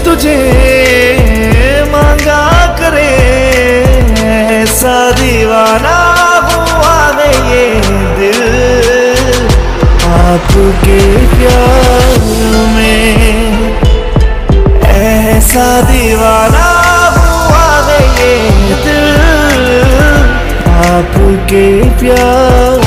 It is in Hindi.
तुझे मांगा करे, ऐसा दीवाना हुआ है ये दिल आपके प्यार में, ऐसा दीवाना हुआ है ये दिल आपके प्यार